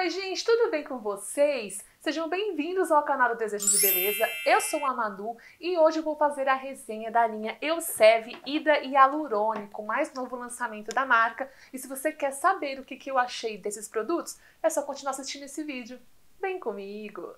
Oi gente, tudo bem com vocês? Sejam bem-vindos ao canal do Desejo de Beleza. Eu sou a Manu e hoje eu vou fazer a resenha da linha Elseve Hidra Hialurônico, o mais novo lançamento da marca. E se você quer saber o que eu achei desses produtos, é só continuar assistindo esse vídeo. Vem comigo!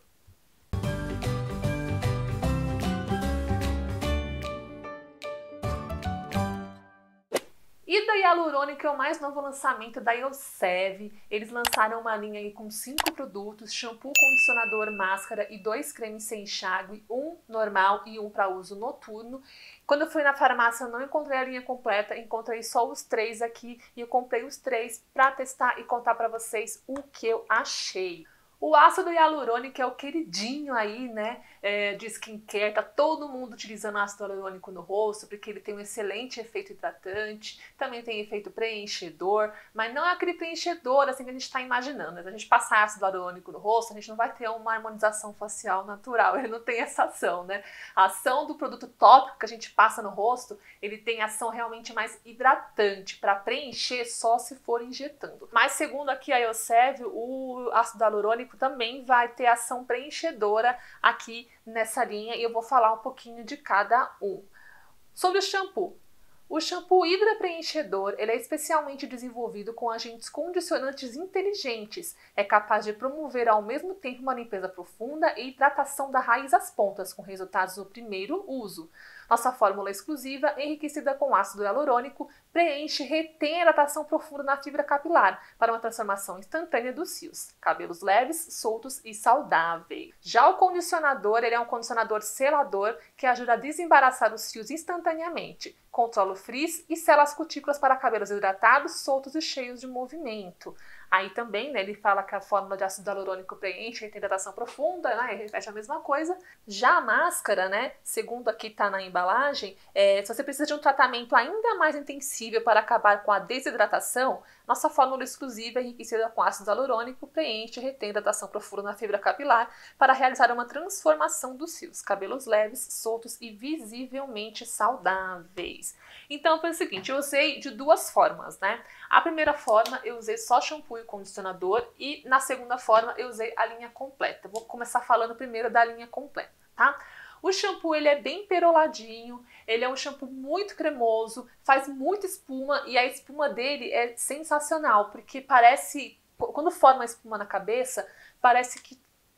Hidra Hialurônico é o mais novo lançamento da Elseve. Eles lançaram uma linha aí com 5 produtos: shampoo, condicionador, máscara e 2 cremes sem enxágue, um normal e um para uso noturno. Quando eu fui na farmácia eu não encontrei a linha completa, encontrei só os 3 aqui e eu comprei os 3 para testar e contar para vocês o que eu achei. O ácido hialurônico é o queridinho aí, né, de skincare. Tá todo mundo utilizando ácido hialurônico no rosto, porque ele tem um excelente efeito hidratante, também tem efeito preenchedor, mas não é aquele preenchedor assim que a gente está imaginando. Se a gente passar ácido hialurônico no rosto, a gente não vai ter uma harmonização facial natural, ele não tem essa ação, né? A ação do produto tópico que a gente passa no rosto, ele tem ação realmente mais hidratante, para preencher só se for injetando. Mas segundo aqui a Elseve, o ácido hialurônico também vai ter ação preenchedora aqui nessa linha e eu vou falar um pouquinho de cada um. Sobre o shampoo. O shampoo Hidra Preenchedor, ele é especialmente desenvolvido com agentes condicionantes inteligentes. É capaz de promover ao mesmo tempo uma limpeza profunda e hidratação da raiz às pontas, com resultados no primeiro uso. Nossa fórmula exclusiva, enriquecida com ácido hialurônico, preenche e retém a hidratação profunda na fibra capilar para uma transformação instantânea dos fios. Cabelos leves, soltos e saudáveis. Já o condicionador, ele é um condicionador selador que ajuda a desembaraçar os fios instantaneamente. Controla o frizz e sela as cutículas para cabelos hidratados, soltos e cheios de movimento. Aí também, né, ele fala que a fórmula de ácido hialurônico preenche e tem hidratação profunda, né, e repete a mesma coisa. Já a máscara, né, segundo aqui tá na embalagem, se você precisa de um tratamento ainda mais intensível para acabar com a desidratação, nossa fórmula exclusiva enriquecida com ácido hialurônico preenche e retém hidratação profunda na fibra capilar para realizar uma transformação dos fios, cabelos leves, soltos e visivelmente saudáveis. Então foi o seguinte, eu usei de duas formas, né? A primeira forma eu usei só shampoo e condicionador e na segunda forma eu usei a linha completa. Vou começar falando primeiro da linha completa, tá? O shampoo ele é bem peroladinho, ele é um shampoo muito cremoso, faz muita espuma e a espuma dele é sensacional, porque parece, quando forma a espuma na cabeça, parece que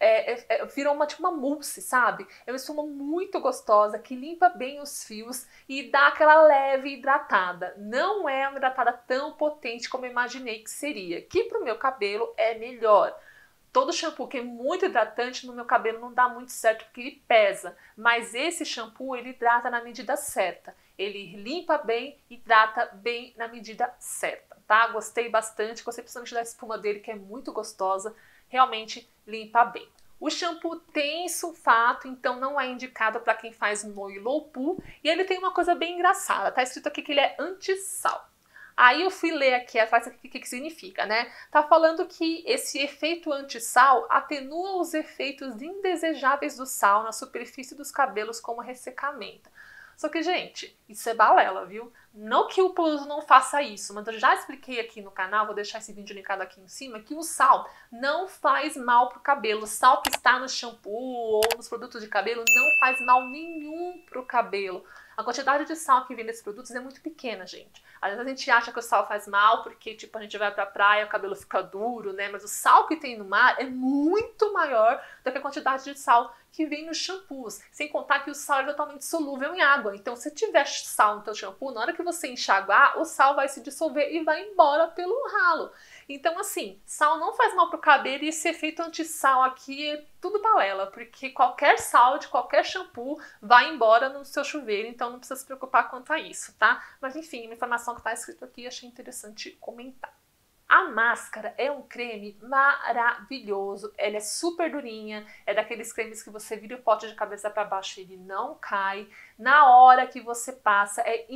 virou tipo uma mousse, sabe? É uma espuma muito gostosa, que limpa bem os fios e dá aquela leve hidratada. Não é uma hidratada tão potente como eu imaginei que seria, que pro meu cabelo é melhor. Todo shampoo que é muito hidratante no meu cabelo não dá muito certo porque ele pesa, mas esse shampoo ele hidrata na medida certa. Ele limpa bem, hidrata bem na medida certa, tá? Gostei bastante, gostei principalmente da espuma dele que é muito gostosa, realmente limpa bem. O shampoo tem sulfato, então não é indicado para quem faz no low poo, e ele tem uma coisa bem engraçada, tá escrito aqui que ele é anti-sal. Aí eu fui ler aqui atrás o que significa, né? Tá falando que esse efeito anti-sal atenua os efeitos indesejáveis do sal na superfície dos cabelos como ressecamento. Só que, gente, isso é balela, viu? Não que o produto não faça isso, mas eu já expliquei aqui no canal, vou deixar esse vídeo linkado aqui em cima, que o sal não faz mal pro cabelo. O sal que está no shampoo ou nos produtos de cabelo não faz mal nenhum pro cabelo. A quantidade de sal que vem nesses produtos é muito pequena, gente. Às vezes a gente acha que o sal faz mal porque, tipo, a gente vai pra praia, o cabelo fica duro, né? Mas o sal que tem no mar é muito maior do que a quantidade de sal que vem nos shampoos. Sem contar que o sal é totalmente solúvel em água. Então, se tiver sal no teu shampoo, na hora que você enxaguar, o sal vai se dissolver e vai embora pelo ralo. Então, assim, sal não faz mal pro cabelo e esse efeito anti-sal aqui é tudo balela, porque qualquer sal de qualquer shampoo vai embora no seu chuveiro, então não precisa se preocupar quanto a isso, tá? Mas enfim, uma informação que tá escrito aqui, achei interessante comentar. A máscara é um creme maravilhoso, ela é super durinha, é daqueles cremes que você vira o pote de cabeça para baixo e ele não cai. Na hora que você passa é instantâneo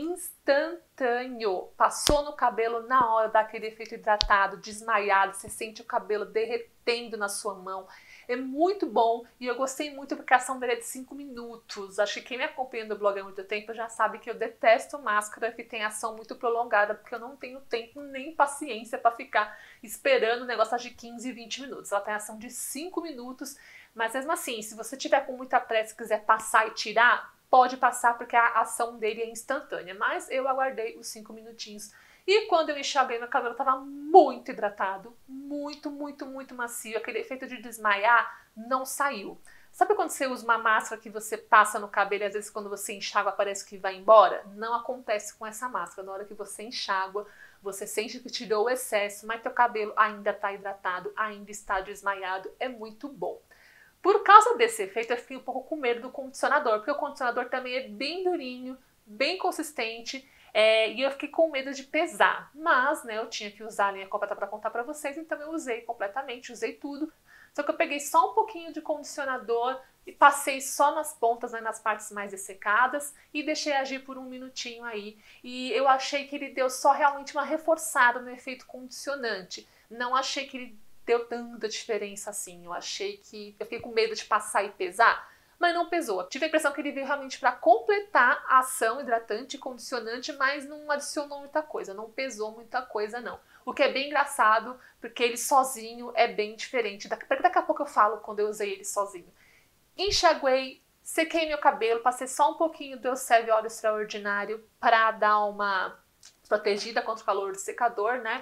instantâneo. Passou no cabelo na hora, dá aquele efeito hidratado, desmaiado, você sente o cabelo derretendo na sua mão. É muito bom e eu gostei muito porque a ação dele é de 5 minutos. Acho que quem me acompanha no blog há muito tempo já sabe que eu detesto máscara que tem ação muito prolongada, porque eu não tenho tempo nem paciência para ficar esperando o negócio de 15, 20 minutos. Ela tem ação de 5 minutos, mas mesmo assim, se você tiver com muita pressa e quiser passar e tirar, pode passar porque a ação dele é instantânea. Mas eu aguardei os 5 minutinhos. E quando eu enxaguei, meu cabelo estava muito hidratado, muito, muito, muito macio. Aquele efeito de desmaiar não saiu. Sabe quando você usa uma máscara que você passa no cabelo e às vezes quando você enxágua parece que vai embora? Não acontece com essa máscara. Na hora que você enxágua, você sente que tirou o excesso, mas teu cabelo ainda está hidratado, ainda está desmaiado. É muito bom. Por causa desse efeito, eu fiquei um pouco com medo do condicionador, porque o condicionador também é bem durinho, bem consistente. E eu fiquei com medo de pesar, mas né, eu tinha que usar a linha completa para contar para vocês, então eu usei completamente, usei tudo. Só que eu peguei só um pouquinho de condicionador e passei só nas pontas, né, nas partes mais dessecadas e deixei agir por um minutinho aí. E eu achei que ele deu só realmente uma reforçada no efeito condicionante. Não achei que ele deu tanta diferença assim. Eu fiquei com medo de passar e pesar. Mas não pesou. Tive a impressão que ele veio realmente para completar a ação hidratante e condicionante, mas não adicionou muita coisa, não pesou muita coisa não. O que é bem engraçado, porque ele sozinho é bem diferente. Daqui a pouco eu falo quando eu usei ele sozinho. Enxaguei, sequei meu cabelo, passei só um pouquinho do Elseve Óleo Extraordinário para dar uma protegida contra o calor do secador, né?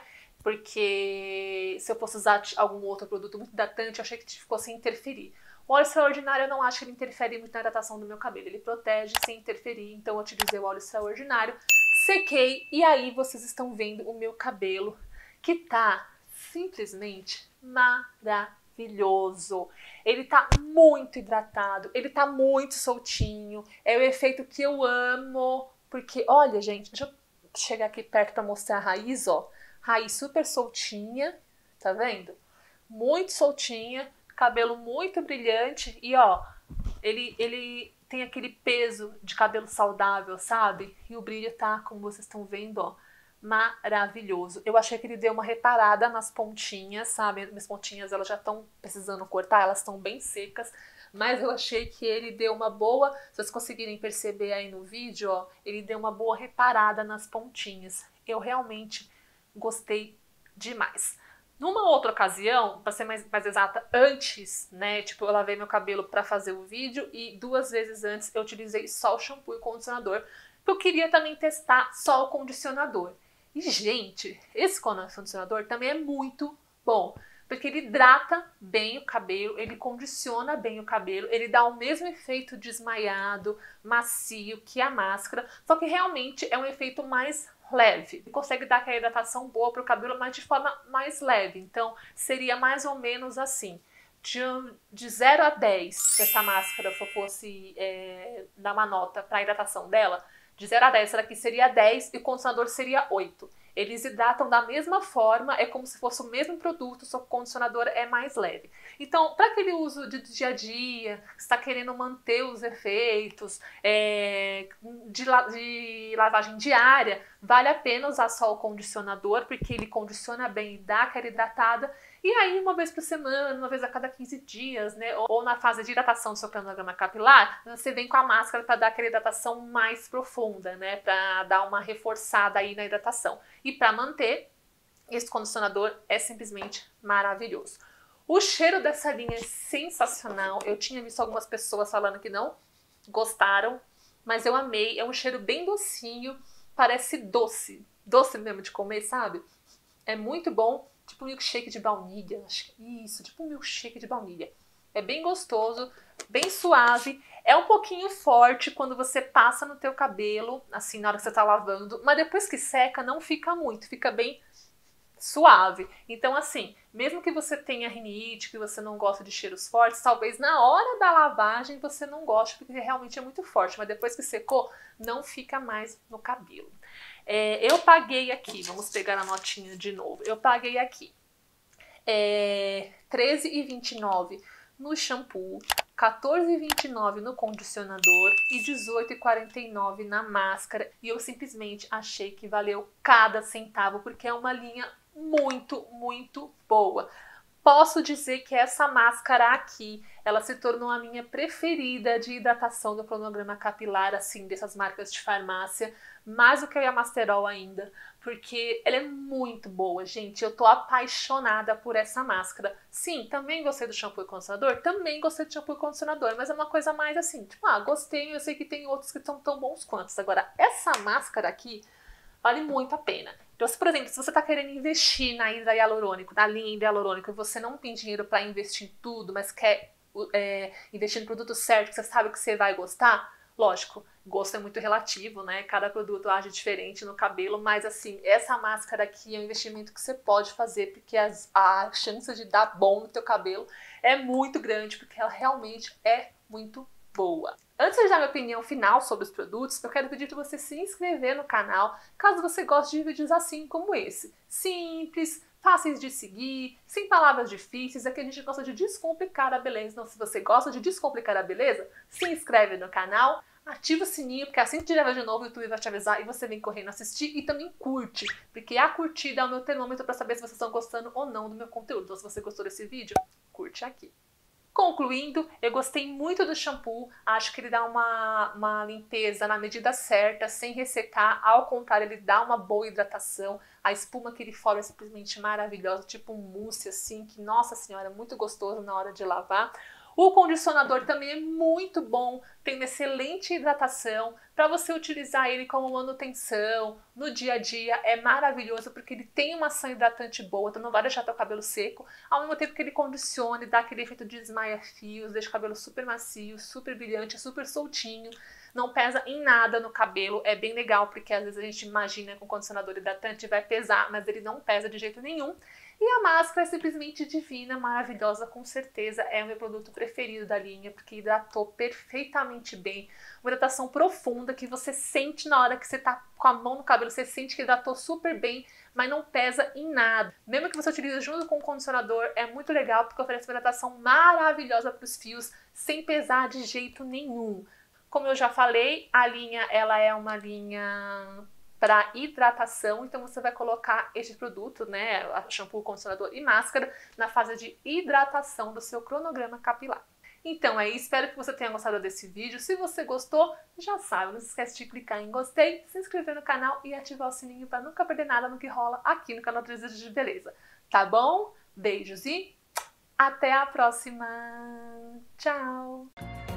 Porque se eu fosse usar algum outro produto muito hidratante, eu achei que fosse interferir. O óleo extraordinário eu não acho que ele interfere muito na hidratação do meu cabelo. Ele protege sem interferir, então eu utilizei o óleo extraordinário, sequei e aí vocês estão vendo o meu cabelo que tá simplesmente maravilhoso. Ele tá muito hidratado, ele tá muito soltinho, é o efeito que eu amo, porque olha gente, deixa eu chegar aqui perto pra mostrar a raiz, ó. Raiz super soltinha, tá vendo? Muito soltinha. Cabelo muito brilhante e ó, ele tem aquele peso de cabelo saudável, sabe? E o brilho tá, como vocês estão vendo, ó, maravilhoso. Eu achei que ele deu uma reparada nas pontinhas, sabe? Minhas pontinhas elas já estão precisando cortar, elas estão bem secas, mas eu achei que ele deu uma boa, se vocês conseguirem perceber aí no vídeo, ó, ele deu uma boa reparada nas pontinhas. Eu realmente gostei demais. Numa outra ocasião, para ser mais exata, antes, né, tipo, eu lavei meu cabelo para fazer o vídeo e 2 vezes antes eu utilizei só o shampoo e o condicionador, porque eu queria também testar só o condicionador. E, gente, esse condicionador também é muito bom, porque ele hidrata bem o cabelo, ele condiciona bem o cabelo, ele dá o mesmo efeito desmaiado, macio que a máscara, só que realmente é um efeito mais leve. Ele consegue dar aquela hidratação boa para o cabelo, mas de forma mais leve. Então, seria mais ou menos assim. De 0 a 10, se essa máscara fosse dar uma nota para a hidratação dela, de 0 a 10, essa daqui seria 10 e o condicionador seria 8. Eles hidratam da mesma forma, é como se fosse o mesmo produto, só que o condicionador é mais leve. Então, para aquele uso de dia a dia, que está querendo manter os efeitos de lavagem diária, vale a pena usar só o condicionador, porque ele condiciona bem e dá aquela hidratada. E aí, uma vez por semana, uma vez a cada 15 dias, né? Ou na fase de hidratação do seu cronograma capilar, você vem com a máscara para dar aquela hidratação mais profunda, né? Para dar uma reforçada aí na hidratação. E para manter, esse condicionador é simplesmente maravilhoso. O cheiro dessa linha é sensacional. Eu tinha visto algumas pessoas falando que não gostaram, mas eu amei. É um cheiro bem docinho, parece doce. Doce mesmo de comer, sabe? É muito bom. Tipo um milkshake de baunilha, acho que isso, tipo um milkshake de baunilha. É bem gostoso, bem suave, é um pouquinho forte quando você passa no teu cabelo, assim, na hora que você tá lavando, mas depois que seca não fica muito, fica bem suave. Então assim, mesmo que você tenha rinite, que você não gosta de cheiros fortes, talvez na hora da lavagem você não goste, porque realmente é muito forte, mas depois que secou, não fica mais no cabelo. Eu paguei aqui, vamos pegar a notinha de novo, eu paguei aqui R$13,29 no shampoo, 14,29 no condicionador e 18,49 na máscara. E eu simplesmente achei que valeu cada centavo, porque é uma linha muito, muito boa. Posso dizer que essa máscara aqui, ela se tornou a minha preferida de hidratação do cronograma capilar, assim, dessas marcas de farmácia, mais do que a Masterol ainda, porque ela é muito boa, gente. Eu tô apaixonada por essa máscara. Sim, também gostei do shampoo e condicionador, também gostei do shampoo e condicionador, mas é uma coisa mais assim, tipo, gostei, eu sei que tem outros que são tão bons quanto. Agora, essa máscara aqui vale muito a pena. Então, por exemplo, se você está querendo investir na hidra hialurônico, na linha hidra hialurônico, e você não tem dinheiro para investir em tudo, mas quer investir no produto certo, que você sabe que você vai gostar, lógico, gosto é muito relativo, né? Cada produto age diferente no cabelo, mas assim, essa máscara aqui é um investimento que você pode fazer, porque a chance de dar bom no teu cabelo é muito grande, porque ela realmente é muito boa. Antes de dar minha opinião final sobre os produtos, eu quero pedir para você se inscrever no canal, caso você goste de vídeos assim como esse. Simples, fáceis de seguir, sem palavras difíceis, é que a gente gosta de descomplicar a beleza. Então, se você gosta de descomplicar a beleza, se inscreve no canal, ativa o sininho, porque assim que tiver de novo o YouTube vai te avisar e você vem correndo assistir, e também curte, porque a curtida é o meu termômetro para saber se vocês estão gostando ou não do meu conteúdo. Então, se você gostou desse vídeo, curte aqui. Concluindo, eu gostei muito do shampoo, acho que ele dá uma limpeza na medida certa, sem ressecar, ao contrário, ele dá uma boa hidratação, a espuma que ele forma é simplesmente maravilhosa, tipo um mousse assim, que nossa senhora, é muito gostoso na hora de lavar. O condicionador também é muito bom, tem uma excelente hidratação, para você utilizar ele como manutenção, no dia a dia, é maravilhoso porque ele tem uma ação hidratante boa, então não vai deixar teu cabelo seco, ao mesmo tempo que ele condiciona e dá aquele efeito de esmaia-fios, deixa o cabelo super macio, super brilhante, super soltinho, não pesa em nada no cabelo, é bem legal porque às vezes a gente imagina que um condicionador hidratante vai pesar, mas ele não pesa de jeito nenhum. E a máscara é simplesmente divina, maravilhosa, com certeza é o meu produto preferido da linha, porque hidratou perfeitamente bem. Uma hidratação profunda que você sente na hora que você tá com a mão no cabelo, você sente que hidratou super bem, mas não pesa em nada. Mesmo que você utilize junto com o condicionador, é muito legal porque oferece uma hidratação maravilhosa para os fios, sem pesar de jeito nenhum. Como eu já falei, a linha ela é uma linha para hidratação, então você vai colocar este produto, né, shampoo, condicionador e máscara, na fase de hidratação do seu cronograma capilar. Então é isso, espero que você tenha gostado desse vídeo. Se você gostou, já sabe, não se esquece de clicar em gostei, se inscrever no canal e ativar o sininho para nunca perder nada no que rola aqui no canal Desejos de Beleza. Tá bom? Beijos e até a próxima! Tchau!